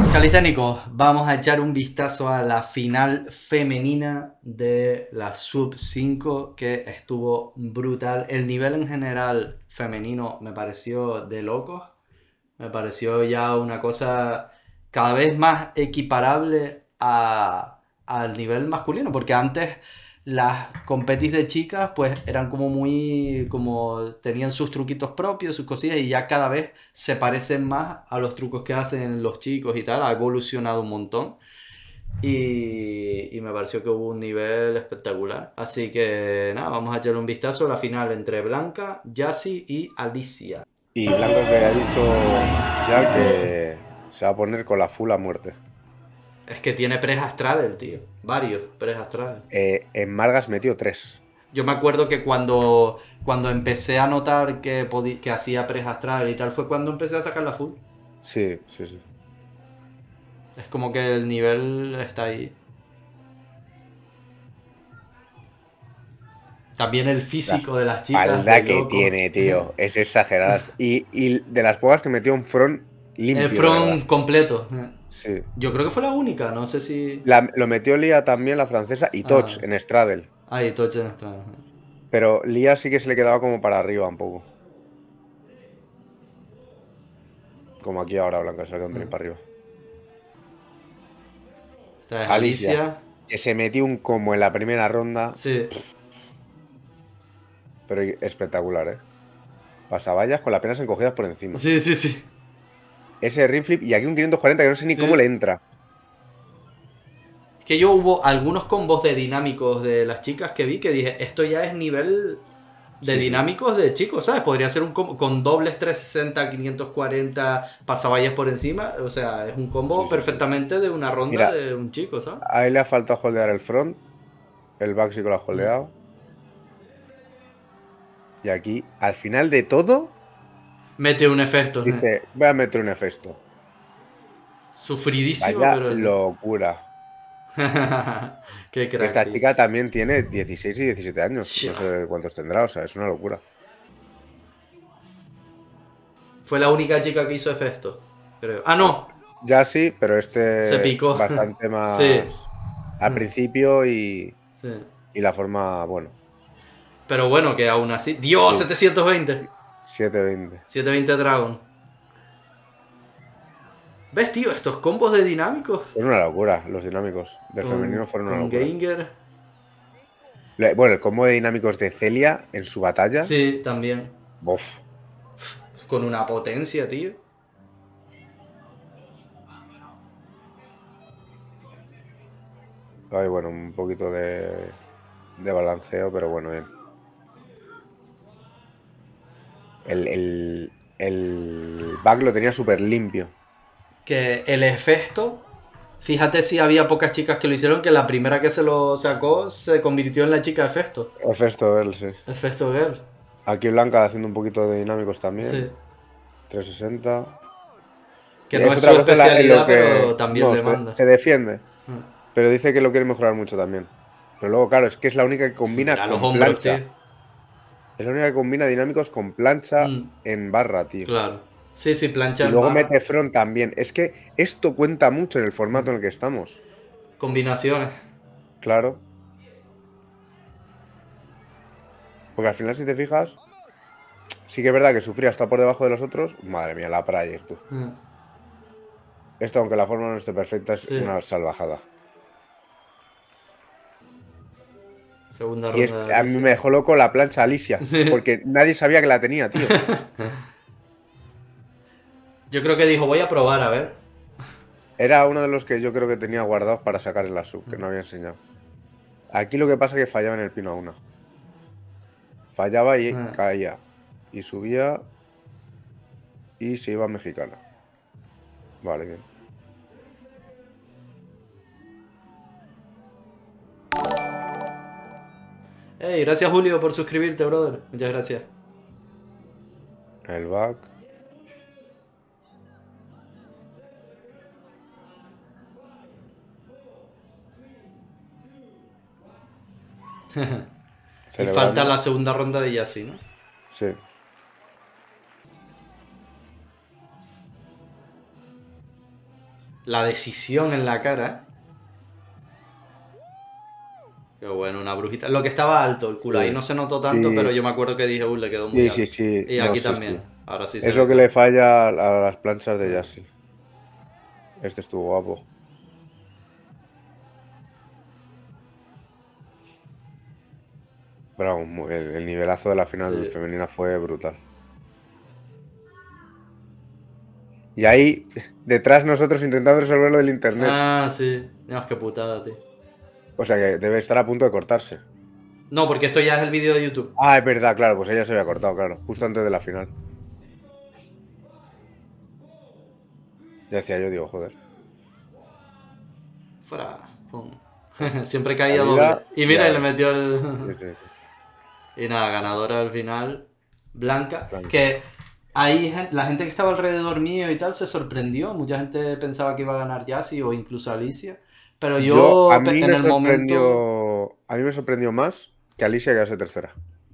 Calisténicos, vamos a echar un vistazo a la final femenina de la Sub 5 que estuvo brutal. El nivel en general femenino me pareció de locos. Me pareció ya una cosa cada vez más equiparable al nivel masculino, porque antes las competis de chicas pues eran como muy, como tenían sus truquitos propios, sus cosillas, y ya cada vez se parecen más a los trucos que hacen los chicos y tal, ha evolucionado un montón. Y me pareció que hubo un nivel espectacular. Así que nada, vamos a echarle un vistazo a la final entre Blanca, Yassi y Alicia. Y Blanca que ha dicho ya que se va a poner con la full a muerte. Es que tiene press astral el tío. Varios press astrales. En Margas metió 3. Yo me acuerdo que cuando empecé a notar que hacía press astral y tal, fue cuando empecé a sacar la full. Sí, sí, sí. Es como que el nivel está ahí. También el La físico de las chicas, de espalda que loco. tiene, tío, es exagerada. Y de las pocas que metió un front El limpio, de verdad. front completo. Sí. Yo creo que fue la única, no sé si... Lo metió Lía también, la francesa, y Touch Ah, en Straddle. ahí, Tochen astral. Pero Lía sí que se le quedaba como para arriba un poco. Como aquí ahora Blanca se le queda un pelín para arriba. Esta es Alicia, Alicia. que se metió un combo en la primera ronda, Sí. pero espectacular, ¿eh? Pasavallas con las piernas encogidas por encima. Sí, sí, sí. Ese ring flip y aquí un 540 que no sé ni cómo Sí. le entra. Que yo hubo algunos combos de dinámicos de las chicas que vi que dije, esto ya es nivel de Sí, sí. dinámicos de chicos, ¿sabes? Podría ser un combo con dobles 360, 540, pasavallas por encima. O sea, es un Sí, combo sí, sí. perfectamente de una ronda Mira, de un chico, ¿sabes? ahí le ha faltado holdear el front. El back sí que lo ha Mm. holdeado. Y aquí, al final de todo, Mete un efecto, ¿no? dice, voy a meter un efecto. Sufridísimo, Vaya pero sí. locura. Qué Que crack, esta tío. chica también tiene 16 y 17 años. No Chia. sé cuántos tendrá, o sea, es una locura. Fue la única chica que hizo efecto, creo. Ah, no. Ya sí, pero Se este picó. bastante Sí. más al principio Sí. y la forma, bueno, Pero bueno, que aún así. ¡Dios! sí, 720. 720. 720 Dragon. ¿Ves, tío? Estos combos de dinámicos. Fueron una locura, los dinámicos del femenino fueron una Con locura. Geiger. Bueno, el combo de dinámicos de Celia en su batalla, Sí, también. bof. Con una potencia, tío. Hay, bueno, un poquito de balanceo, pero bueno, bien. El back lo tenía súper limpio. Que el efecto. Fíjate si había pocas chicas que lo hicieron, que la primera que se lo sacó se convirtió en la chica efecto. Efecto de él, sí. Efecto Girl. Aquí Blanca haciendo un poquito de dinámicos también. Sí. 360. Que Y no es es otra su cosa en lo especialidad, que. pero también No, le manda. se defiende. Pero dice que lo quiere mejorar mucho también. Pero luego, claro, es que es la única que combina Mira los con hombros, plancha. tío. Es la única que combina dinámicos con plancha en barra, tío. Claro. Sí, sí, plancha Y en luego barra. mete front también. Es que esto cuenta mucho en el formato en el que estamos. Combinaciones. Claro. Porque al final, si te fijas, sí que es verdad que sufría hasta por debajo de los otros. Madre mía, la Prayer, tú. Esto, aunque la forma no esté perfecta, es Sí. una salvajada. Segunda Y ronda de a mí me Alicia. dejó loco la plancha Alicia. Sí. Porque nadie sabía que la tenía, tío. Yo creo que dijo, voy a probar, a ver. Era uno de los que yo creo que tenía guardados para sacar en la sub, que no había enseñado. Aquí lo que pasa es que fallaba en el pino a una. Fallaba y caía. Y subía y se iba a mexicana. Vale, bien. Hey, gracias Julio por suscribirte, brother. Muchas gracias. El back. Y falta Celebrando. la segunda ronda de Yassi, ¿no? Sí. la decisión en la cara. Qué bueno, una brujita. Lo que estaba alto, el culo. Ahí Sí, no se notó tanto, pero sí, yo me acuerdo que dije, le quedó muy sí, sí, alto. sí, Y no, aquí sí, también. sí. Ahora sí se Es ve lo que le claro. falla a las planchas de Ah, Yassi. Este estuvo guapo. Pero vamos, el nivelazo de la final sí. femenina fue brutal. Y ahí, detrás nosotros intentando resolver lo del internet. Ah, sí. Dios, qué putada, tío. O sea que debe estar a punto de cortarse. No, porque esto ya es el vídeo de YouTube. Ah, es verdad, claro, pues ella se había cortado, claro, justo antes de la final. Ya decía yo, digo, joder. Fuera. Pum. Siempre caía doble. Salida, Y mira, y ya le ves. metió Sí, el... sí, sí. Y nada, ganadora al final. Blanca. Blanca. Que ahí la gente que estaba alrededor mío y tal se sorprendió. Mucha gente pensaba que iba a ganar Yassi o incluso Alicia. Pero A yo mí en me el momento... sorprendió. A mí me sorprendió más que Alicia quedase tercera.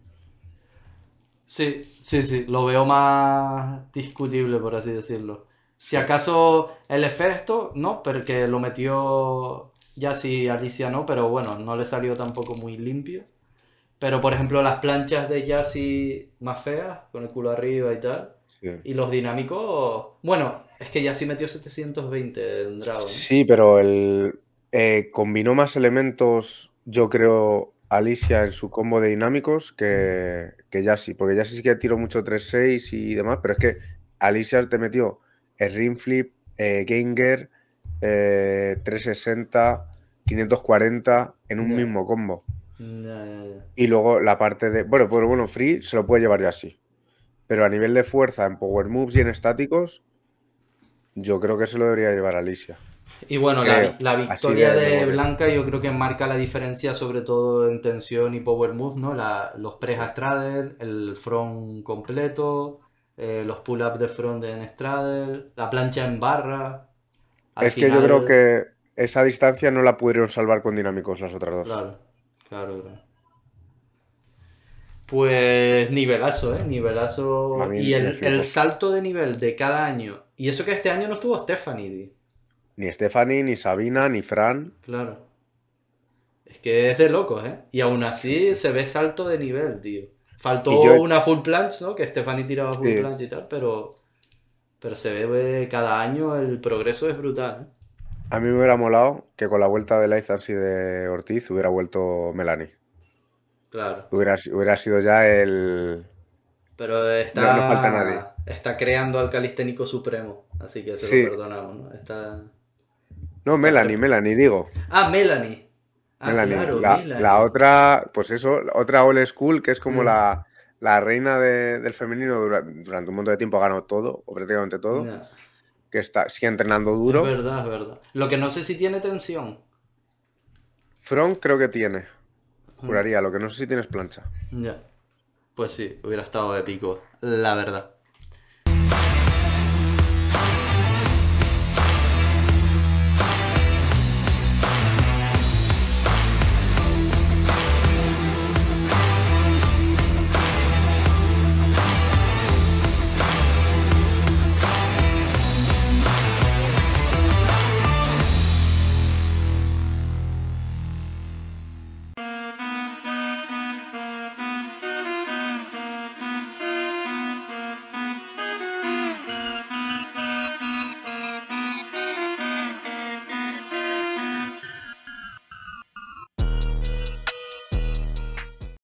Sí, sí, sí, lo veo más discutible, por así decirlo. Si Sí. acaso el efecto, no, porque lo metió ya si Alicia no, pero bueno, no le salió tampoco muy limpio. Pero por ejemplo las planchas de Yassi más feas, con el culo arriba y tal. Sí. Y los dinámicos, bueno, es que Yassi metió 720 en Dragon. Sí, pero combinó más elementos, yo creo, Alicia en su combo de dinámicos que Yassi. Porque Yassi sí que tiró mucho 3-6 y demás, pero es que Alicia te metió el ring flip, Genger, 360, 540 en un Ya, mismo combo. ya, ya, ya. Y luego la parte de. Bueno, Free se lo puede llevar Yassi. Pero a nivel de fuerza, en Power Moves y en estáticos, yo creo que se lo debería llevar Alicia. Y bueno, Creo, la así victoria de de memoria. Blanca yo creo que marca la diferencia sobre todo en tensión y power move, ¿no? Los press a straddle, el front completo, los pull-ups de front en straddle, la plancha en barra. Al Es que yo creo final, que esa distancia no la pudieron salvar con dinámicos las otras dos. claro, claro, claro. Pues nivelazo, ¿eh? A Nivelazo. mí Y me el flipó. salto de nivel de cada año. Y eso que este año no estuvo Stephanie, tío. Ni Stephanie, ni Sabina, ni Fran. Claro. Es que es de locos, ¿eh? Y aún Sí, así sí. se ve salto de nivel, tío. Y Faltó yo, una full planche, ¿no? Que Stephanie tiraba full sí, planche y tal, pero se ve cada año el progreso es brutal, ¿eh? a mí me hubiera molado que con la vuelta de Laizans y de Ortiz hubiera vuelto Melanie. Claro. Hubiera sido ya el. Pero No, no falta nadie. está creando al calisténico supremo, así que se lo Sí. perdonamos, ¿no? No, Está Melanie, digo. Ah, Melanie. Ah, Melanie. claro, La Melanie. otra, pues eso, la otra old school, que es como Eh, la reina del femenino durante un montón de tiempo, ha ganado todo, o prácticamente todo, ya. que sigue entrenando Es duro. verdad, es verdad. Lo que no sé si tiene tensión. Front creo que tiene, Mm, juraría, lo que no sé si tienes plancha. ya. Pues sí, hubiera estado épico, la verdad.